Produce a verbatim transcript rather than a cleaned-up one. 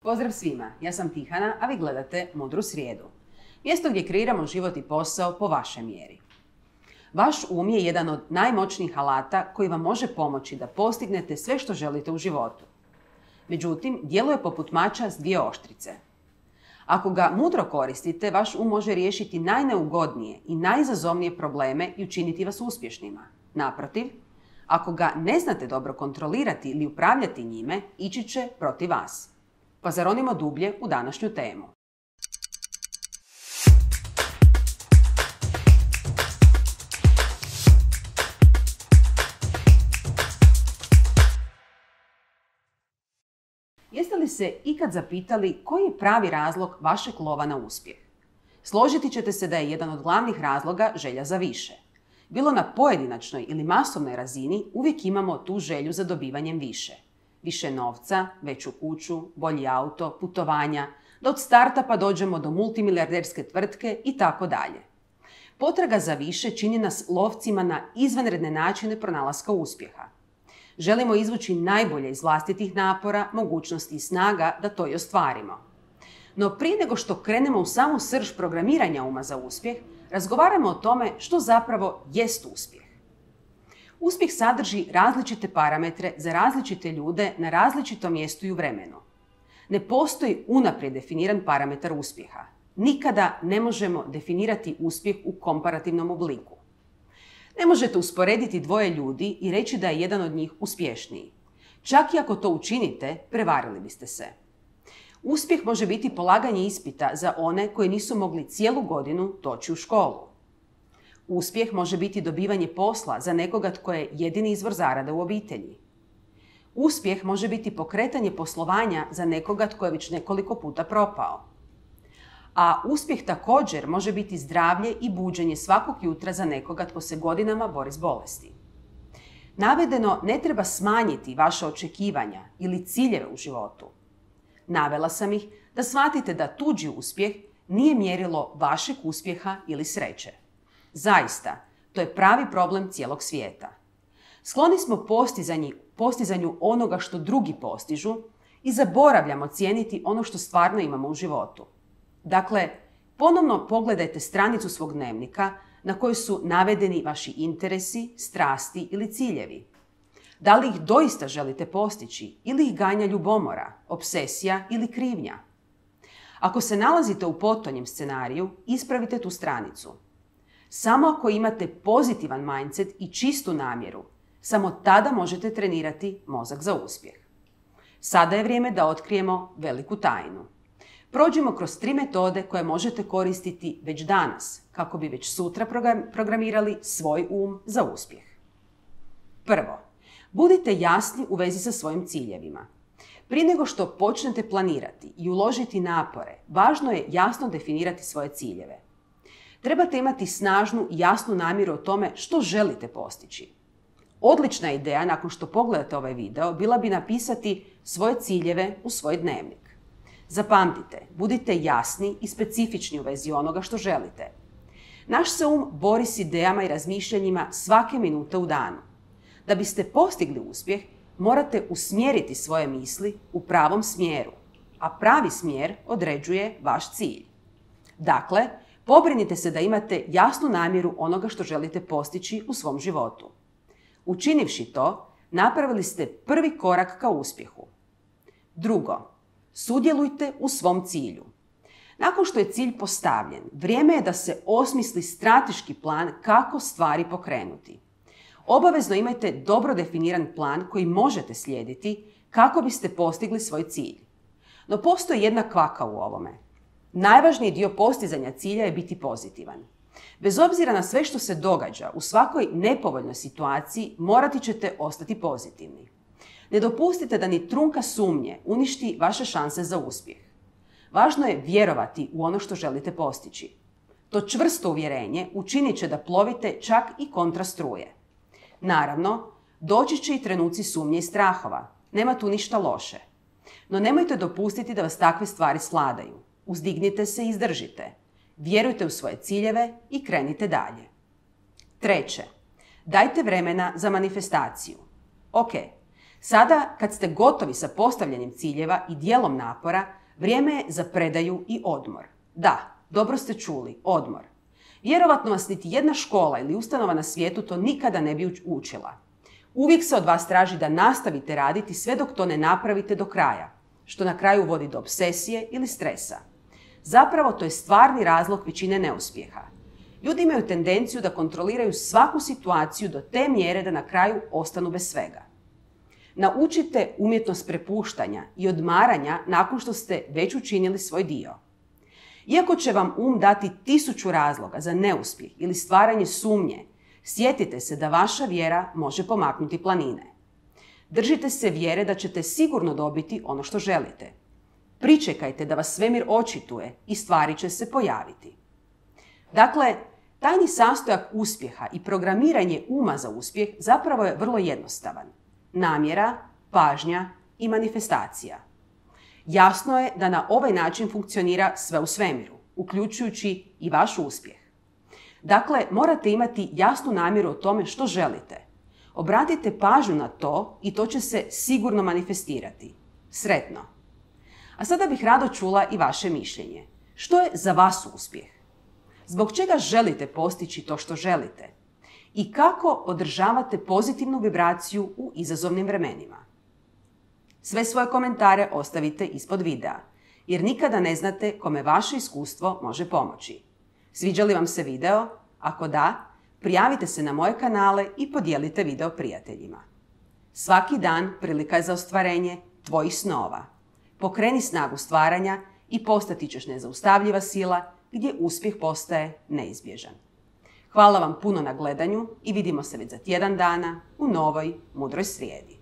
Pozdrav svima, ja sam Tihana, a vi gledate Mudru srijedu. Mjesto gdje kreiramo život i posao po vašoj mjeri. Vaš um je jedan od najmoćnijih alata koji vam može pomoći da postignete sve što želite u životu. Međutim, djeluje poput mača s dvije oštrice. Ako ga mudro koristite, vaš um može riješiti najneugodnije i najizazovnije probleme i učiniti vas uspješnima. Naprotiv, ako ga ne znate dobro kontrolirati ili upravljati njime, ići će protiv vas. Pa zaronimo dublje u današnju temu. Jeste li se ikad zapitali koji je pravi razlog vašeg lova na uspjeh? Složiti ćete se da je jedan od glavnih razloga želja za više. Bilo na pojedinačnoj ili masovnoj razini, uvijek imamo tu želju za dobivanjem više. Više novca, veću kuću, bolji auto, putovanja, da od startupa dođemo do multimilijarderske tvrtke i tako dalje. Potraga za više čini nas lovcima na izvanredne načine pronalaska uspjeha. Želimo izvući najbolje iz vlastitih napora, mogućnosti i snaga da to i ostvarimo. No prije nego što krenemo u samu srž programiranja uma za uspjeh, razgovaramo o tome što zapravo jest uspjeh. Uspjeh sadrži različite parametre za različite ljude na različitom mjestu i u vremenu. Ne postoji unaprijed definiran parametar uspjeha. Nikada ne možemo definirati uspjeh u komparativnom obliku. Ne možete usporediti dvoje ljudi i reći da je jedan od njih uspješniji. Čak i ako to učinite, prevarili biste se. Uspjeh može biti polaganje ispita za one koji nisu mogli cijelu godinu doći u školu. Uspjeh može biti dobivanje posla za nekoga tko je jedini izvor zarade u obitelji. Uspjeh može biti pokretanje poslovanja za nekoga tko je već nekoliko puta propao. A uspjeh također može biti zdravlje i buđenje svakog jutra za nekoga tko se godinama bori s bolesti. Navedeno ne treba smanjiti vaša očekivanja ili ciljeve u životu. Navela sam ih da shvatite da tuđi uspjeh nije mjerilo vašeg uspjeha ili sreće. Zaista, to je pravi problem cijelog svijeta. Skloni smo postizanju, postizanju onoga što drugi postižu i zaboravljamo cijeniti ono što stvarno imamo u životu. Dakle, ponovno pogledajte stranicu svog dnevnika na kojoj su navedeni vaši interesi, strasti ili ciljevi. Da li ih doista želite postići ili ih ganja ljubomora, obsesija ili krivnja? Ako se nalazite u potonjem scenariju, ispravite tu stranicu. Samo ako imate pozitivan mindset i čistu namjeru, samo tada možete trenirati mozak za uspjeh. Sada je vrijeme da otkrijemo veliku tajnu. Prođimo kroz tri metode koje možete koristiti već danas, kako bi već sutra programirali svoj um za uspjeh. Prvo, budite jasni u vezi sa svojim ciljevima. Prije nego što počnete planirati i uložiti napore, važno je jasno definirati svoje ciljeve. Trebate imati snažnu i jasnu namjeru o tome što želite postići. Odlična ideja nakon što pogledate ovaj video bila bi napisati svoje ciljeve u svoj dnevnik. Zapamtite, budite jasni i specifični u vezi onoga što želite. Naš se um bori s idejama i razmišljanjima svake minute u danu. Da biste postigli uspjeh, morate usmjeriti svoje misli u pravom smjeru, a pravi smjer određuje vaš cilj. Dakle, pobrinite se da imate jasnu namjeru onoga što želite postići u svom životu. Učinivši to, napravili ste prvi korak ka uspjehu. Drugo, sudjelujte u svom cilju. Nakon što je cilj postavljen, vrijeme je da se osmisli strateški plan kako stvari pokrenuti. Obavezno imajte dobro definiran plan koji možete slijediti kako biste postigli svoj cilj. No postoji jedna kvaka u ovome. Najvažniji dio postizanja cilja je biti pozitivan. Bez obzira na sve što se događa, u svakoj nepovoljnoj situaciji morati ćete ostati pozitivni. Ne dopustite da ni trunka sumnje uništi vaše šanse za uspjeh. Važno je vjerovati u ono što želite postići. To čvrsto uvjerenje učinit će da plovite čak i kontra struje. Naravno, doći će i trenuci sumnje i strahova. Nema tu ništa loše. No nemojte dopustiti da vas takve stvari svladaju. Uzdignite se i izdržite. Vjerujte u svoje ciljeve i krenite dalje. Treće, dajte vremena za manifestaciju. Ok, Sada, kad ste gotovi sa postavljanjem ciljeva i dijelom napora, vrijeme je za predaju i odmor. Da, dobro ste čuli, odmor. Vjerovatno vas niti jedna škola ili ustanova na svijetu to nikada ne bi učila. Uvijek se od vas traži da nastavite raditi sve dok to ne napravite do kraja, što na kraju vodi do obsesije ili stresa. Zapravo to je stvarni razlog većine neuspjeha. Ljudi imaju tendenciju da kontroliraju svaku situaciju do te mjere da na kraju ostanu bez svega. Naučite umjetnost prepuštanja i odmaranja nakon što ste već učinili svoj dio. Iako će vam um dati tisuću razloga za neuspjeh ili stvaranje sumnje, sjetite se da vaša vjera može pomaknuti planine. Držite se vjere da ćete sigurno dobiti ono što želite. Pričekajte da vas svemir očituje i stvari će se pojaviti. Dakle, tajni sastojak uspjeha i programiranje uma za uspjeh zapravo je vrlo jednostavan. Namjera, pažnja i manifestacija. Jasno je da na ovaj način funkcionira sve u svemiru, uključujući i vaš uspjeh. Dakle, morate imati jasnu namjeru o tome što želite. Obratite pažnju na to i to će se sigurno manifestirati. Sretno! A sada bih rado čula i vaše mišljenje. Što je za vas uspjeh? Zbog čega želite postići to što želite? I kako održavate pozitivnu vibraciju u izazovnim vremenima? Sve svoje komentare ostavite ispod videa, jer nikada ne znate kome vaše iskustvo može pomoći. Sviđa li vam se video? Ako da, prijavite se na moje kanale i podijelite video prijateljima. Svaki dan prilika je za ostvarenje tvojih snova. Pokreni snagu stvaranja i postati ćeš nezaustavljiva sila gdje uspjeh postaje neizbježan. Hvala vam puno na gledanju i vidimo se već za tjedan dana u novoj Mudroj srijedi.